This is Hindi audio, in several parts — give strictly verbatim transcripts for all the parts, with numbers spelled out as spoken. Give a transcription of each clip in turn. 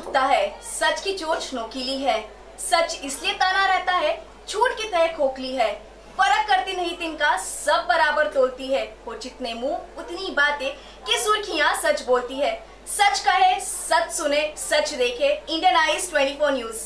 उठता है, सच की चोट नोकीली है। सच इसलिए ताना रहता है, झूठ की तह खोखली है। फर्क करती नहीं तिनका, सब बराबर तोलती है। हो जितने मुंह उतनी बातें कि सुर्खियां सच बोलती है। सच कहे, सच सुने, सच देखे। इंडियन आइज चौबीस न्यूज।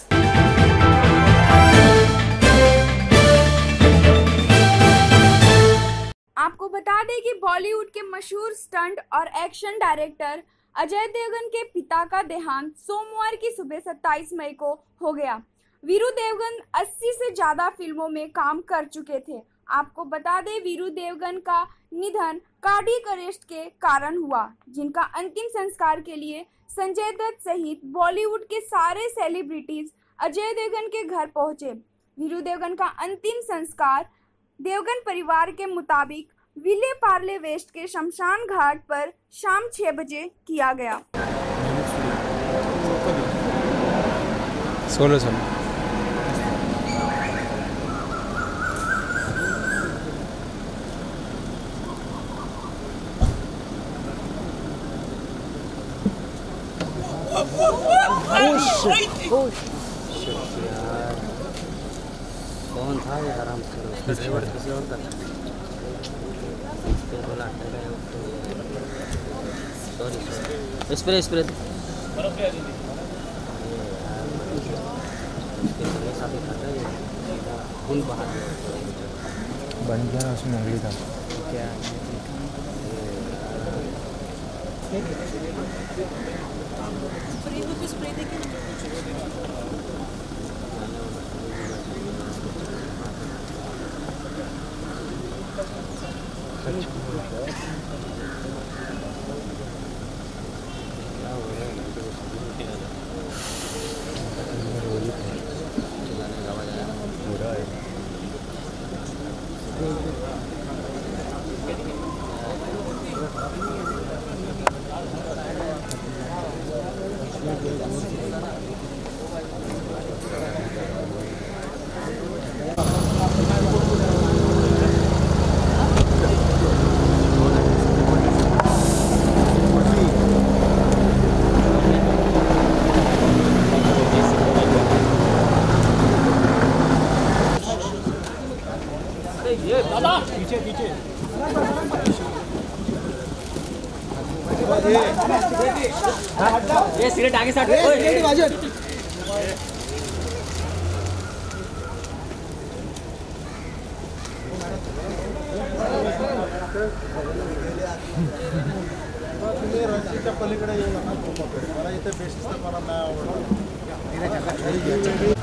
आपको बता दें कि बॉलीवुड के मशहूर स्टंट और एक्शन डायरेक्टर अजय देवगन के पिता का देहांत सोमवार की सुबह सत्ताईस मई को हो गया। वीरू देवगन अस्सी से ज्यादा फिल्मों में काम कर चुके थे। आपको बता दें, वीरू देवगन का निधन कार्डियक अरेस्ट के कारण हुआ, जिनका अंतिम संस्कार के लिए संजय दत्त सहित बॉलीवुड के सारे सेलिब्रिटीज अजय देवगन के घर पहुंचे। वीरू देवगन का अंतिम संस्कार देवगन परिवार के मुताबिक विले पार्ले वेस्ट के शमशान घाट पर शाम छह बजे किया गया। सोलो सोलो कौन था ये आराम से ड्राइवर किसी और का बोला सॉरी स्प्रे स्प्रे खून बहा बन गया ना उसमें अगली था क्या स्प्रे स्प्रे देखिए दादा पीछे पीछे ये सिगरेट आगे साइड रस्त्याच्या पलीकडे येऊ नका मला इथे बेसिस तर मला नाही आवडत।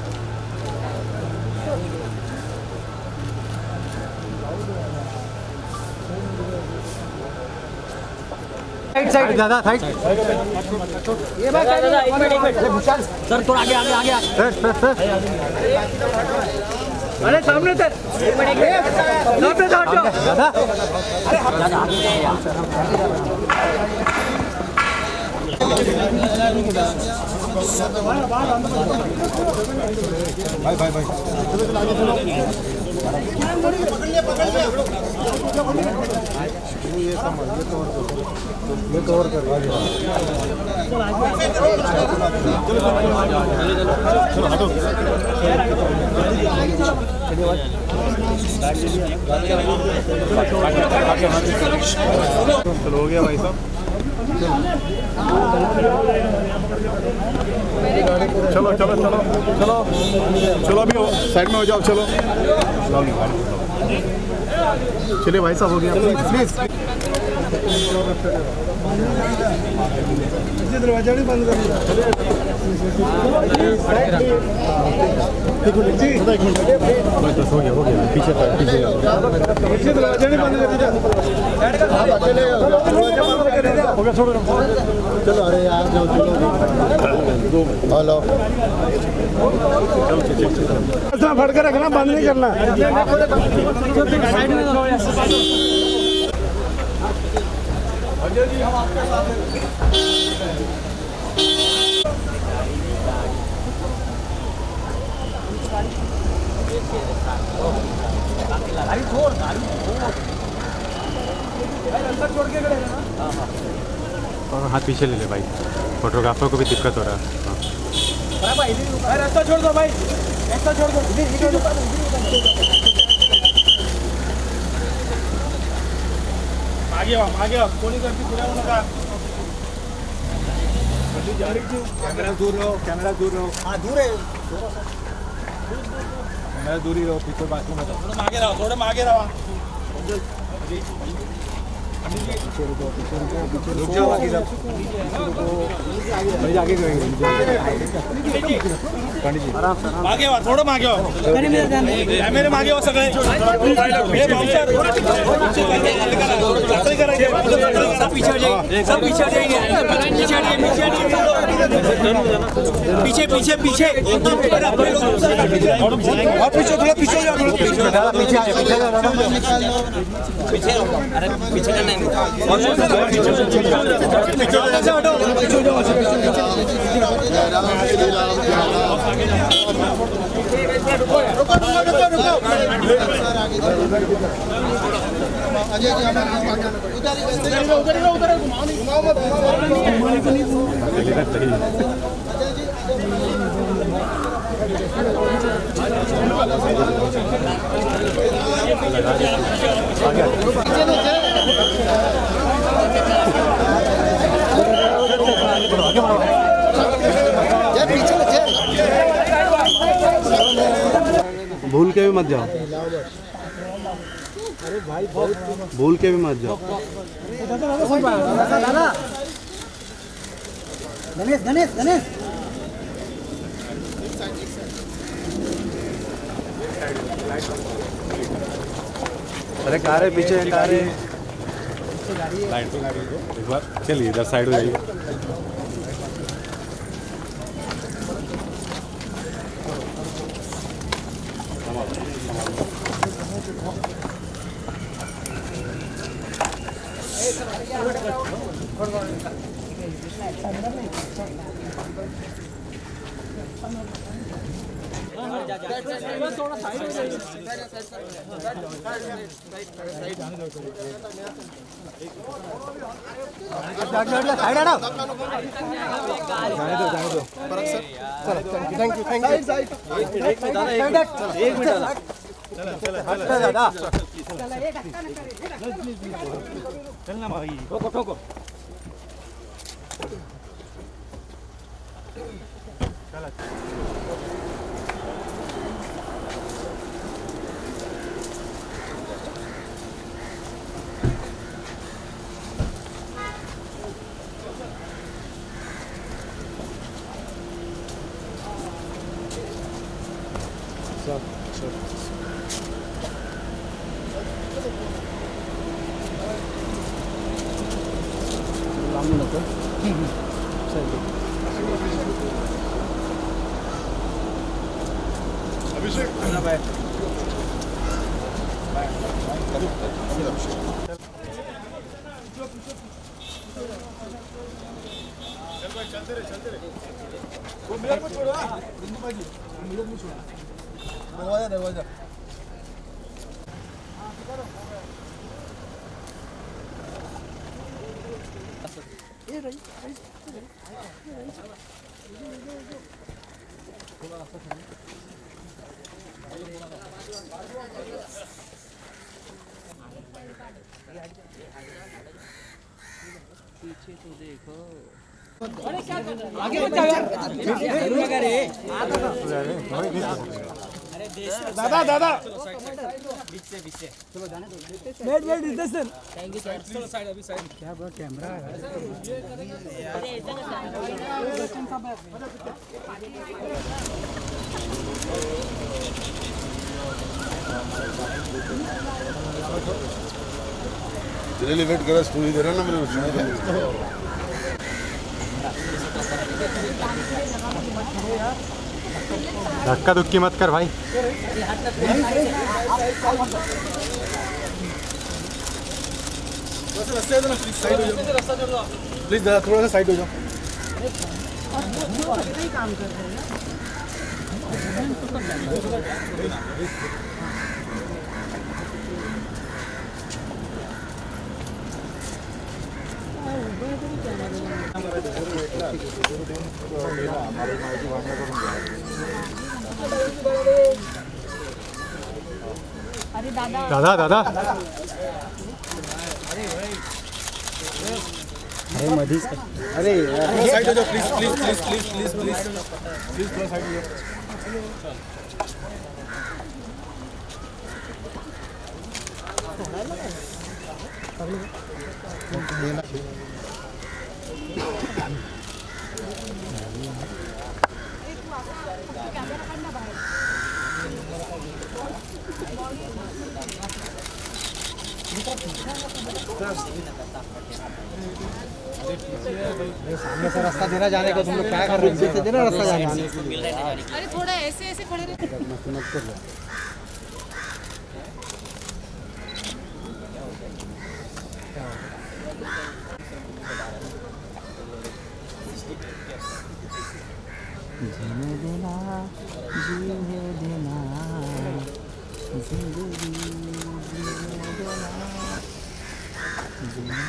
साइड साइड दादा साइड ये बात दादा एक मिनट एक मिनट सर थोड़ा आगे आगे आगे सर सर सर अरे सामने से एक मिनट एक मिनट सामने से हट जाओ दादा अरे दादा आगे भाई भाई भाई पकड़ लिया पकड़ लिया ये समझ ये कवर कर ये कवर कर चलो हटो चलो हो गया भाई साहब चलो चलो चलो चलो चलो अभी साइड में हो जाओ चलो चलिए भाई साहब हो गया प्लीज प्लीज दरवाजा नहीं बंद कर बस हो गया हो गया पीछे पीछे दरवाजा नहीं बंद कर हो गया छोड़ो चलो अरे यार जाओ हेलो चलो फट कर रखना बंद नहीं करना अजय जी हम आपके साथ गाड़ी छोड़ गाड़ी छोड़ अंदर छोड़ के गए ना। हाथ पीछे ले ले भाई। फोटोग्राफर को भी दिक्कत हो रहा है। भाई रास्ता छोड़ दो भाई, रास्ता छोड़ दो। आगे आओ, आगे आओ, कोनी करती पूरा लगा। कैमरा दूर रहो, कैमरा दूर रहो। हाँ दूर है, कैमरा दूर ही रहो, पीछे बाथरूम है। थोड़ा आगे रहो, थोड़ा आगे रहो। पीछे रुको, पीछे रुको, पीछे रुक जाओ, आगे जाओ, आगे आगे आराम से आगे आओ, थोड़ा आगे आओ, मेरे आगे आओ सगळे। ये बाउंसर सब पीछे हो जाएंगे, सब पीछे हो जाएंगे, पीछे पीछे पीछे पीछे और पीछे थोड़ा पीछे जाओ, थोड़ा पीछे जाओ, पीछे पीछे जाओ, पीछे अरे पीछे करना है। अजय जी उधर उधर उधर घुमाओ नहीं, घुमाओ मत, भूल के भी मत जाओ, अरे भाई भूल के भी मत जाओ। गणेश गणेश गणेश अरे कारे पीछे कारे लाइट पे गाड़ी एक बार चलिए इधर साइड हो जाइए। साइड हटाओ, जाने दो जाने दो। Thank you thank you. एक मिनट दादा, एक मिनट एक मिनट दादा, चल चल हट दादा, चलना भाई, ठोको ठोको चल। सब सब लांब नको अभिषेक बाय बाय चल भाई, चलते रहे चलते रहे। वो मिरर को छोड़ो, बिंदु भाई मिरर में छोड़ो, दरवाजा दरवाजा। ये रही पीछे तो देखो, अरे क्या कर रहा है, आगे मत जाओ यार, लगा रे दादा दादा बीच से बीच से चलो जाने दो। वेट वेट इधर से, थैंक यू सर। चलो साइड, अभी साइड क्या बड़ा कैमरा है तेरे लिए वेट कर रहा, स्टोरी दे रहा ना मेरे को। धक्का धुक्की मत कर भाई। प्लीज दादा थोड़ा सा साइड हो जाओ। काम कर रहे हैं दादा दादा अरे मधीच अरे साइड हो जाओ please please please please please please please थोड़ा साइड हो जाओ सामने से रास्ता देना जाने को, तुम लोग क्या कर रहे हो? से देना रास्ता जाने को। अरे थोड़ा ऐसे ऐसे खड़े रहे। जीने देना जीने देना जिंदगी जीने देना जीने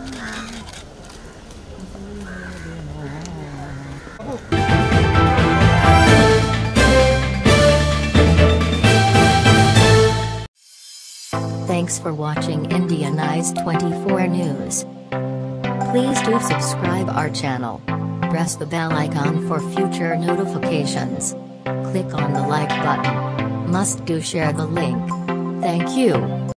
Thanks for watching Indian Eyes twenty-four News. Please do subscribe our channel. Press the bell icon for future notifications. Click on the like button. Must do share the link. Thank you.